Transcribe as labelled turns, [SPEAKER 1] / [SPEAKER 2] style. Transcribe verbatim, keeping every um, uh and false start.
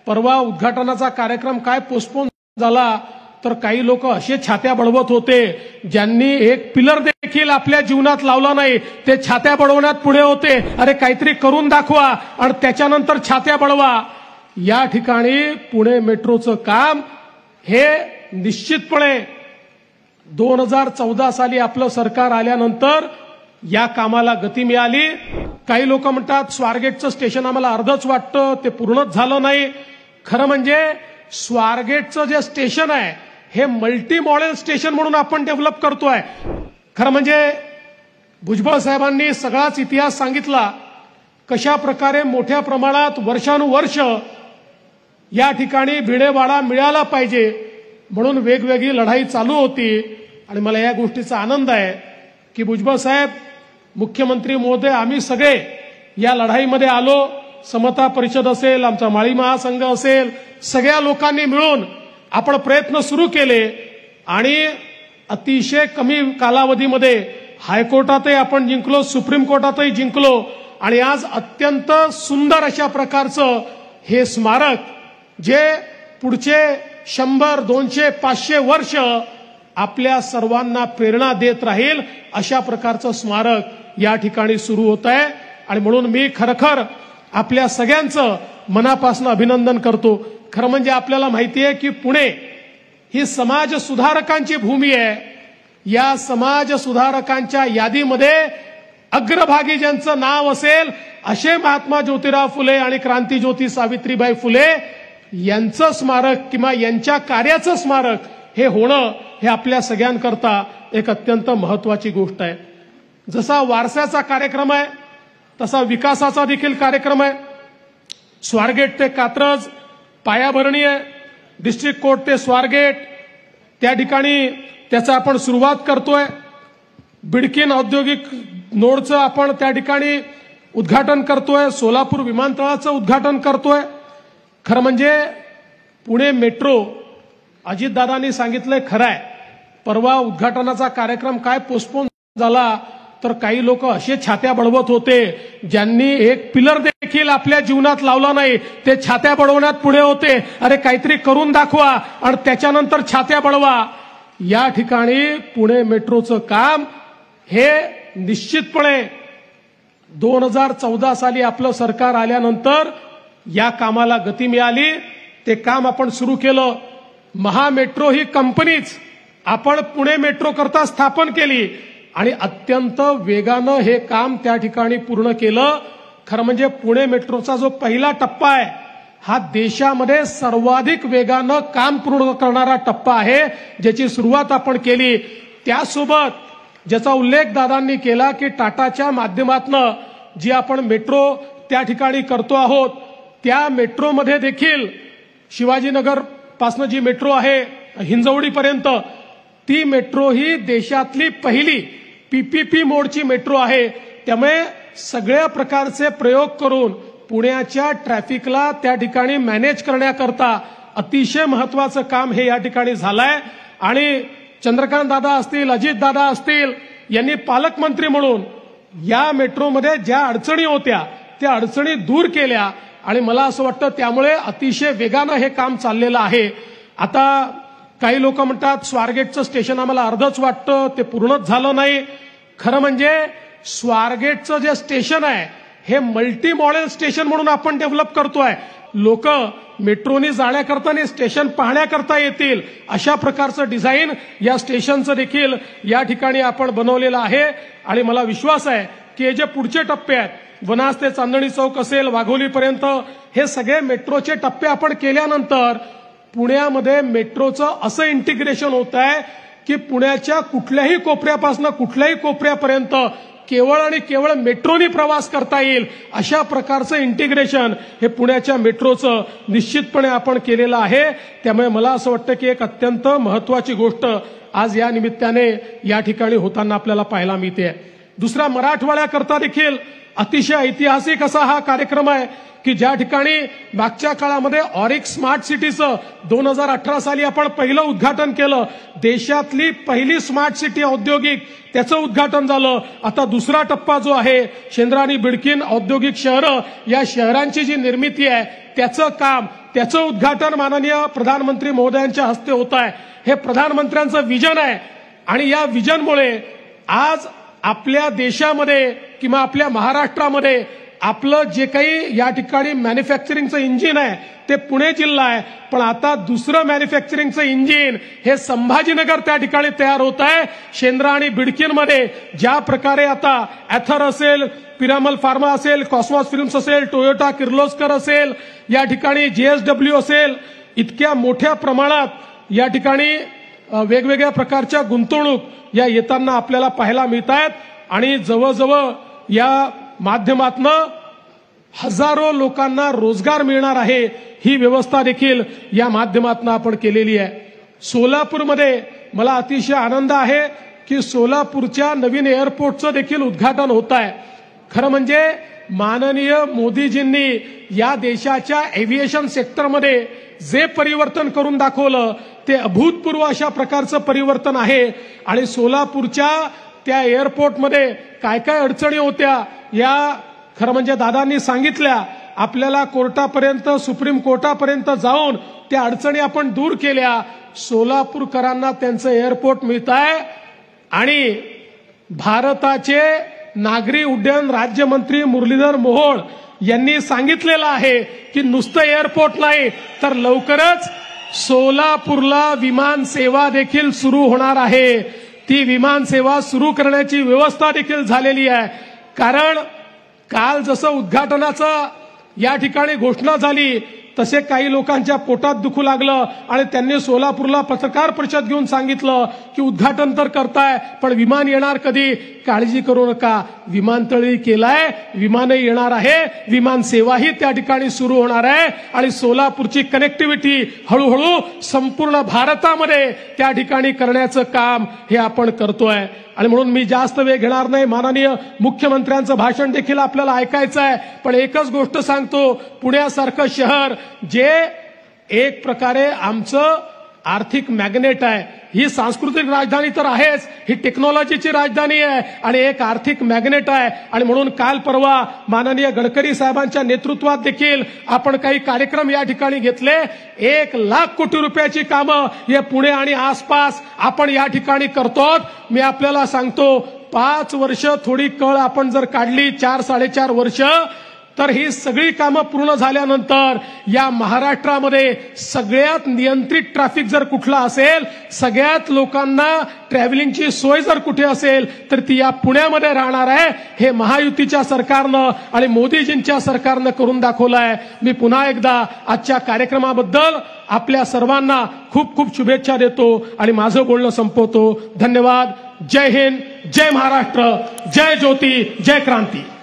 [SPEAKER 1] परवा उद्घाटनाचा कार्यक्रम काय पोस्टपोन झाला तर काही लोक असे छात्या बळवत होते ज्यांनी एक पिलर देखील आपल्या जीवनात लावला नाही, ते छात्या बळवण्यात पुढे होते. अरे काहीतरी करून दाखवा आणि त्याच्यानंतर छात्या बळवा. या ठिकाणी पुणे मेट्रोचं काम हे निश्चितपणे दोन हजार चौदा साली आपलं सरकार आल्यानंतर या कामाला गती मिळाली. काही लोक म्हणतात स्वारगेटचं स्टेशन आम्हाला अर्धच वाटतं, ते पूर्णच झालं नाही. खरं म्हणजे स्वारगेटचं जे स्टेशन आहे हे मल्टी मॉडेल स्टेशन म्हणून आपण डेव्हलप करतोय. खरं म्हणजे भुजबळ साहेबांनी सगळाच इतिहास सांगितला, कशा प्रकारे मोठ्या प्रमाणात वर्षानुवर्ष या ठिकाणी भिडेवाडा मिळाला पाहिजे म्हणून वेगवेगळी लढाई चालू होती. आणि मला या गोष्टीचा आनंद आहे की भुजबळ साहेब, मुख्यमंत्री महोदय, आम्ही सगळे या लढाईमध्ये आलो. समता परिषद असेल, आमचा माळी महासंघ असेल, सगळ्या लोकांनी मिळून आपण प्रयत्न सुरू केले आणि अतिशय कमी कालावधीमध्ये हायकोर्टातही आपण जिंकलो, सुप्रीम कोर्टातही जिंकलो आणि आज अत्यंत सुंदर अशा प्रकारचं हे स्मारक जे पुढचे शंभर दोनशे पाचशे वर्ष आपल्या सर्वांना प्रेरणा देत राहील अशा प्रकारचं स्मारक या ठिकाणी सुरू होत आहे. आणि म्हणून मी खरखर आपल्या सगळ्यांचं मनापासून अभिनंदन करतो. खरं म्हणजे आपल्याला माहिती आहे की पुणे ही समाज सुधारकांची भूमी आहे. या समाज सुधारकांच्या यादीमध्ये अग्रभागी ज्यांचं नाव असेल असे महात्मा ज्योतिराव फुले आणि क्रांतीज्योती सावित्रीबाई फुले यांचं स्मारक किंवा यांच्या कार्याचं स्मारक हे होणं हे आपल्या सगळ्यांकरता एक अत्यंत महत्वाची गोष्ट आहे. जसा वारसाचा कार्यक्रम आहे तसा विकासाचा देखील कार्यक्रम आहे. स्वारगेट ते कात्रज पायाभरणी आहे, डिस्ट्रिक्ट कोर्ट ते स्वारगेट त्या ठिकाणी त्याचा आपण सुरुवात करतोय. बिडकीन औद्योगिक नोडचं आपण त्या ठिकाणी उद्घाटन करतोय, सोलापूर विमानतळाचं उद्घाटन करतोय. खरं म्हणजे पुणे मेट्रो अजितदादांनी सांगितलंय खरं आहे. परवा उद्घाटनाचा कार्यक्रम काय पोस्टपोन झाला तर काही लोक असे छात्या बळवत होते ज्यांनी एक पिलर देखील आपल्या जीवनात लावला नाही, ते छात्या बळवण्यात पुढे होते. अरे काहीतरी करून दाखवा आणि त्याच्यानंतर छात्या बळवा. या ठिकाणी पुणे मेट्रोचं काम हे निश्चितपणे दोन हजार चौदा साली आपलं सरकार आल्यानंतर या कामाला गती मिळाली. ते काम आपण सुरू केलं. महामेट्रो ही कंपनीच आपण पुणे मेट्रो करता स्थापन केली आणि अत्यंत वेगानं हे काम त्या ठिकाणी पूर्ण केलं. खरं म्हणजे पुणे मेट्रोचा जो पहिला टप्पा आहे हा देशामध्ये सर्वाधिक वेगानं काम पूर्ण करणारा टप्पा आहे, ज्याची सुरुवात आपण केली. त्यासोबत ज्याचा उल्लेख दादांनी केला की टाटाच्या माध्यमातून जी आपण मेट्रो त्या ठिकाणी करतो आहोत, त्या मेट्रोमध्ये देखील शिवाजीनगर पासून जी मेट्रो आहे हिंजवडीपर्यंत, ती मेट्रो ही देशातली पहिली पीपीपी मोडची मेट्रो आहे. त्यामुळे सगळ्या प्रकारचे प्रयोग करून पुण्याच्या ट्रॅफिकला त्या ठिकाणी मॅनेज करण्याकरता अतिशय महत्वाचं काम हे या ठिकाणी झालंय. आणि चंद्रकांत दादा असतील, अजित दादा असतील यांनी पालकमंत्री म्हणून या मेट्रोमध्ये ज्या अडचणी होत्या त्या अडचणी दूर केल्या आणि मला असं वाटतं त्यामुळे अतिशय वेगानं हे काम चाललेलं आहे. आता काही लोक म्हणतात स्वारगेटचं स्टेशन आम्हाला अर्धच वाटतं, ते पूर्णच झालं नाही. खरं म्हणजे स्वारगेटचं जे स्टेशन आहे हे मल्टी मॉडेल स्टेशन म्हणून आपण डेव्हलप करतोय. लोक मेट्रोनी जाण्याकरता आणि स्टेशन पाहण्याकरता येतील अशा प्रकारचं डिझाईन या स्टेशनचं देखील या ठिकाणी आपण बनवलेलं आहे. आणि मला विश्वास आहे की हे जे पुढचे टप्पे आहेत, वनाज ते चांदणी चौक असेल, वाघोलीपर्यंत, हे सगळे मेट्रोचे टप्पे आपण केल्यानंतर पुण्यामध्ये मेट्रोचं असं इंटिग्रेशन होत आहे की पुण्याच्या कुठल्याही कोपऱ्यापासून कुठल्याही कोपऱ्यापर्यंत केवळ आणि केवळ मेट्रोनी प्रवास करता येईल अशा प्रकारचं इंटिग्रेशन हे पुण्याच्या मेट्रोचं निश्चितपणे आपण केलेलं आहे. त्यामुळे मला असं वाटतं की एक अत्यंत महत्वाची गोष्ट आज या निमित्ताने या ठिकाणी होताना आपल्याला पाहायला मिळते. दुसरा, मराठवाड्याकरता देखील अतिशय ऐतिहासिक असा हा कार्यक्रम आहे की ज्या ठिकाणी मागच्या काळामध्ये ऑरिक स्मार्ट सिटीचं दोन हजार अठरा साली आपण पहिलं उद्घाटन केलं. देशातली पहिली स्मार्ट सिटी औद्योगिक त्याचं उद्घाटन झालं. आता दुसरा टप्पा जो आहे शेंद्रा आणि बिडकीन औद्योगिक शहरं, या शहरांची जी निर्मिती आहे त्याचं काम त्याचं उद्घाटन माननीय प्रधानमंत्री महोदयांच्या हस्ते होत आहे। हे प्रधानमंत्र्यांचं विजन आहे आणि या विजनमुळे आज आपल्या देशामध्ये किंवा आपल्या महाराष्ट्रामध्ये आपलं जे काही या ठिकाणी मॅन्युफॅक्चरिंगचं इंजिन आहे ते पुणे जिल्हा आहे, पण आता दुसरं मॅन्युफॅक्चरिंगचं इंजिन हे संभाजीनगर त्या ठिकाणी तयार होत आहे। शेंद्रा आणि बिडकीनमध्ये ज्या प्रकारे आता ॲथर असेल, पिरामल फार्मा असेल, कॉस्मॉस फिल्म्स असेल, टोयोटा किर्लोस्कर असेल, या ठिकाणी जेएसडब्ल्यू असेल, इतक्या मोठ्या प्रमाणात या ठिकाणी वेगवेगळ्या प्रकारच्या गुंतवणूक या येताना आपल्याला पाहायला मिळत आहेत आणि जवळजवळ या माध्यमातनं हजारो लोकांना रोजगार मिळणार आहे, ही व्यवस्था देखील या माध्यमातून आपण केलेली आहे। सोलापूरमध्ये मला अतिशय आनंद आहे की सोलापूरच्या नवीन एअरपोर्टचं देखील उद्घाटन होत आहे। खरं म्हणजे माननीय मोदीजींनी या देशाच्या एव्हिएशन सेक्टरमध्ये जे परिवर्तन करून दाखवलं ते अभूतपूर्व अशा प्रकारचं परिवर्तन आहे आणि सोलापूरच्या त्या एअरपोर्टमध्ये काय काय अडचणी होत्या या खरं म्हणजे दादांनी सांगितल्या। आपल्याला कोर्टापर्यंत, सुप्रीम कोर्टापर्यंत जाऊन त्या अडचणी आपण दूर केल्या। सोलापूरकरांना त्यांचं एअरपोर्ट मिळत आहे आणि भारताचे नागरी उड्डयन राज्यमंत्री मुरलीधर मोहोळ यांनी सांगितलेलं आहे की नुसतं एअरपोर्ट नाही तर लवकरच सोलापूरला विमान सेवा देखील सुरू होणार आहे। ती विमान सेवा सुरू करण्याची व्यवस्था देखील झालेली आहे। कारण काल जसं उद्घाटनाचं या ठिकाणी घोषणा झाली तसे काही लोकांच्या पोटात दुखू लागलं आणि त्यांनी सोलापूरला पत्रकार परिषद घेऊन सांगितलं की उद्घाटन तर करताय पण विमान येणार कधी? काळजी करू नका, विमानतळही केलाय, विमानही येणार आहे, विमान सेवाही त्या ठिकाणी सुरू होणार आहे आणि सोलापूरची कनेक्टिव्हिटी हळूहळू संपूर्ण भारतामध्ये त्या ठिकाणी करण्याचं काम हे आपण करतोय। आणि म्हणून मी जास्त वेळ घेणार नाही, माननीय मुख्यमंत्र्यांचं भाषण देखील आपल्याला ऐकायचं आहे, पण एकच गोष्ट सांगतो, पुण्यासारखं शहर जे एक प्रकारे आमचं आर्थिक मॅग्नेट आहे, ही सांस्कृतिक राजधानी तर आहेच, ही टेक्नॉलॉजीची राजधानी आहे आणि एक आर्थिक मॅग्नेट आहे आणि म्हणून काल परवा माननीय गडकरी साहेबांच्या नेतृत्वात देखील आपण काही कार्यक्रम या ठिकाणी घेतले। एक लाख कोटी रुपयाची कामं हे पुणे आणि आसपास आपण या ठिकाणी करतो। मी आपल्याला सांगतो, पाच वर्ष थोडी कळ आपण जर काढली, चार साडेचार वर्ष, तर ही सगळी कामं पूर्ण झाल्यानंतर या महाराष्ट्रामध्ये सगळ्यात नियंत्रित ट्रॅफिक जर कुठला असेल, सगळ्यात लोकांना ट्रॅव्हलिंगची सोय जर कुठे असेल तर ती या पुण्यामध्ये राहणार आहे। हे महायुतीच्या सरकारनं आणि मोदीजींच्या सरकारनं करून दाखवलं आहे। मी पुन्हा एकदा आजच्या कार्यक्रमाबद्दल आपल्या सर्वांना खूप खूप शुभेच्छा देतो आणि माझं बोलणं संपवतो। धन्यवाद। जय हिंद, जय महाराष्ट्र, जय ज्योती, जय क्रांती।